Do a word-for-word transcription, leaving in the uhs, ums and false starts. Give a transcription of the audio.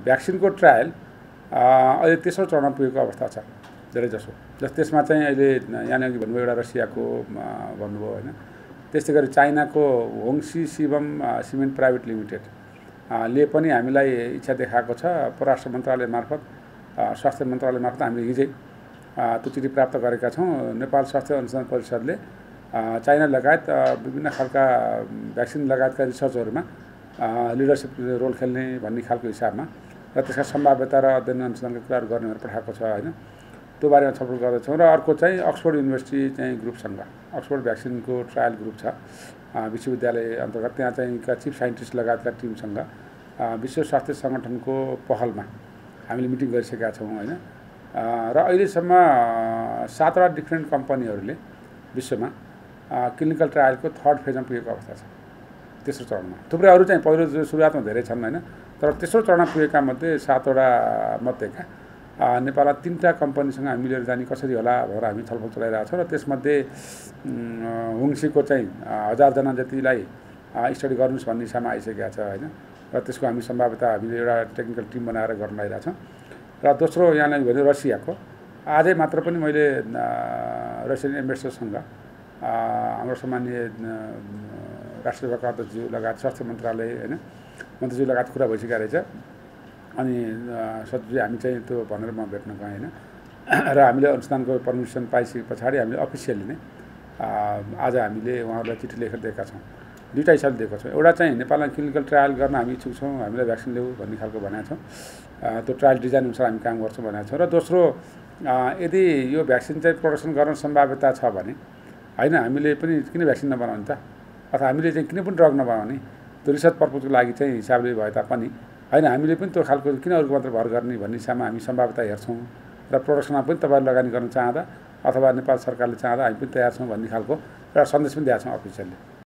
भ्याक्सिनको trial अहिले तेस्रो चरणमा पुगेको अवस्था छ धेरै जसो। जस त्यसमा चाहिँ अहिले यहाँले अघि भन्नुभयो एउटा रसियाको भन्नुभयो होइन, त्यस्तै गरी चाइनाको Hongshi Shivam cement private limited ले पनि हामीलाई इच्छा देखाएको छ। परराष्ट्र मन्त्रालय मार्फत स्वास्थ्य मन्त्रालय मार्फत हामीले हिजै त्यो चिठी प्राप्त गरेका छौँ। नेपाल स्वास्थ्य अनुसन्धान परिषदले चाइना लगायत विभिन्न खालका भ्याक्सिन लगायतका रिसर्चहरूमा लिडरसिप रोल खेल्ने भन्ने खालको हिसाबमा र त्यसका सम्भाव्यता र अध्ययन अनुसन्धानका कुराहरू गर्ने भनेर पठाएको छ होइन। त्यो बारेमा छलफल गर्दैछौँ। र अर्को चाहिँ अक्सफोर्ड युनिभर्सिटी चाहिँ ग्रुपसँग अक्सफोर्ड भ्याक्सिनको ट्रायल ग्रुप छ विश्वविद्यालय अन्तर्गत, त्यहाँ चाहिँ चिफ साइन्टिस्ट लगायतका टिमसँग विश्व स्वास्थ्य सङ्गठनको पहलमा हामीले मिटिङ गरिसकेका छौँ होइन। र अहिलेसम्म सातवटा डिफ्रेन्ट कम्पनीहरूले विश्वमा क्लिनिकल ट्रायलको थर्ड फेजमा पुगेको अवस्था छ तेस्रो चरणमा। थुप्रै अरू चाहिँ पहिलो सुरुवातमा धेरै छन् होइन, तर तेस्रो चरणमा पुगेका मध्ये सातवटा मध्येका नेपालमा तिनवटा कम्पनीसँग हामी मिलेर जाने कसरी होला भनेर हामी छलफल चलाइरहेको छौँ। र त्यसमध्ये होङसीको चाहिँ हजारजना जतिलाई स्टडी गर्नुहोस् भन्ने हिसाबमा आइसकेका छ होइन। र त्यसको हामी सम्भाव्यता हामीले एउटा टेक्निकल टिम बनाएर गर्न लागिरहेको छौँ। र दोस्रो यहाँलाई भन्यो रसियाको, आजै मात्र पनि मैले रसियन एम्बेसडरसँग हाम्रो सामान्य राष्ट्रिय सरकारका अध्यक्षज्यू लगायत स्वास्थ्य मन्त्रालय होइन मन्त्रीज्यू लगायत कुरा भइसकेको रहेछ। अनि सचिवजी हामी चाहिँ त्यो भनेर म भेट्न गएँ होइन। र हामीले अनुसन्धानको पर्मिसन पाइसके पछाडि हामीले अफिसियली नै आज हामीले उहाँहरूलाई चिठी लेखेर दिएका छौँ। दुईवटा हिसाबले दिएको छौँ। एउटा चाहिँ नेपालमा क्लिनिकल ट्रायल गर्न हामी इच्छुक छौँ, हामीलाई भ्याक्सिन ल्याऊ भन्ने खालको भनेको छौँ। त्यो ट्रायल डिजाइन अनुसार हामी काम गर्छौँ भनेको छौँ। र दोस्रो यदि यो भ्याक्सिन चाहिँ प्रडक्सन गर्न सम्भाव्यता छ भने होइन हामीले पनि किन भ्याक्सिन नबनाउने त, अथवा हामीले चाहिँ किन पनि ड्रग नबनाउने, त्यो रिसर्च पर्पजको लागि चाहिँ हिसाबले भए तापनि होइन हामीले पनि त्यो खालको किन अरूको मात्र भर गर्ने भन्ने हिसाबमा हामी सम्भाव्यता हेर्छौँ। र प्रोडक्सनमा पनि तपाईँहरू लगानी गर्न चाहँदा अथवा नेपाल सरकारले चाहँदा हामी पनि तयार छौँ भन्ने खालको एउटा सन्देश पनि दिएको छौँ अफिसियलले।